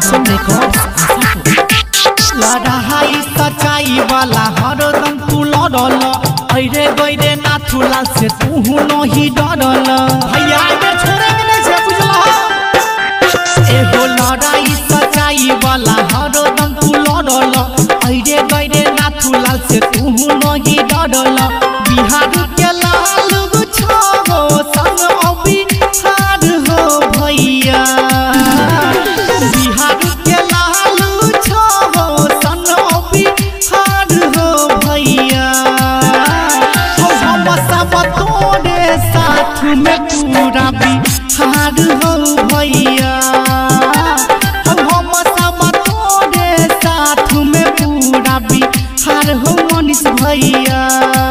Kanchan records लड़ाई सच्चाई वाला हरदम तू लड़ल अरे गईरे नाथुला से तू नहीं डरल भैया के छोड़े के नहीं से बुझल एगो लड़ाई सच्चाई वाला हरदम तू लड़ल अरे गईरे नाथुला से तू नहीं डरल बिहार के लाल गुछो संग अभी हार हो भैया बिहार के लाल गुछो संग अभी हार हो भैया हम सब तोरे साथ में पूरा बिहार हो भैया हम सब तोरे साथ में पूरा बिहार हो मनीष भैया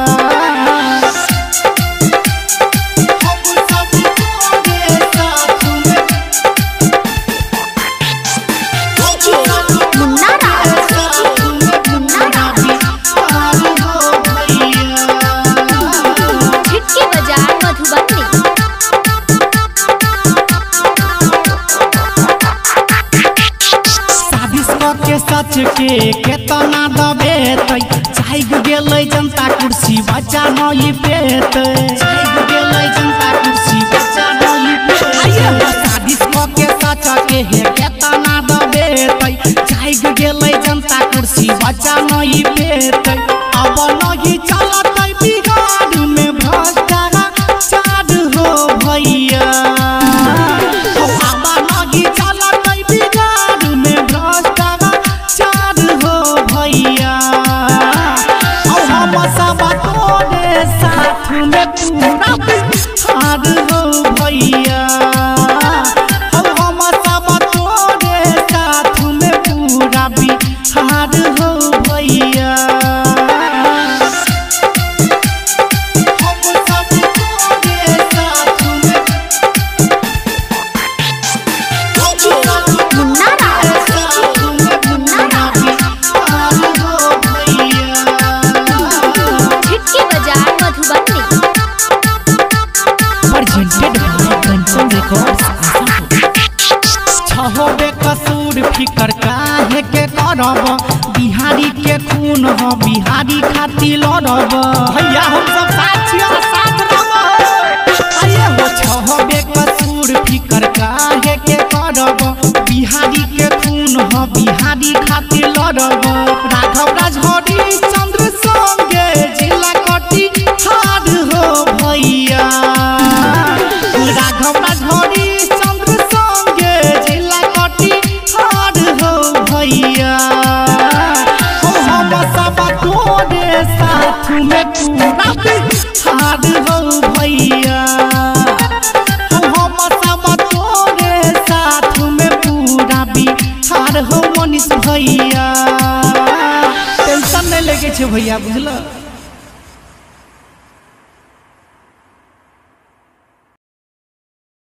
सच के केतना दबेतै चाइग गेलै जनता कुर्सी बच्चा नहीं पेतै चाइग गेलै जनता कुर्सी बच्चा नहीं पेतै साजिश के सच के हे केतना दबेतै चाइग गेलै जनता कुर्सी बच्चा नहीं पेतै अब नहीं चलतै बिहार में भ्रष्टाचार हो भैया साथ में पूरा बिहार हो भैया हम सब तोरे साथ में पूरा बिहार हो भैया हम सब तोरे साथ में presented by कंचन रिकॉर्ड्स छहो बेकसूर फिकर काहे के करब बिहारी के खून हो बिहारी खातिर लड़ब भैया हम सब साथ रहब आये हो छहो बेकसूर फिकर काहे के करब बिहारी के खून हो बिहारी खातिर लड़ब राघव राजहरी चंद्र संगे जिला कटिहार हो भैया राघव राजहरी चंद्र संगे जिला कटिहार हो भैया हम सब तोरे साथ में पूरा बिहार हो भैया हम सब तोरे साथ में पूरा बिहार हो मनीष भैया टेंशन नहीं लेके छे भैया बुझल।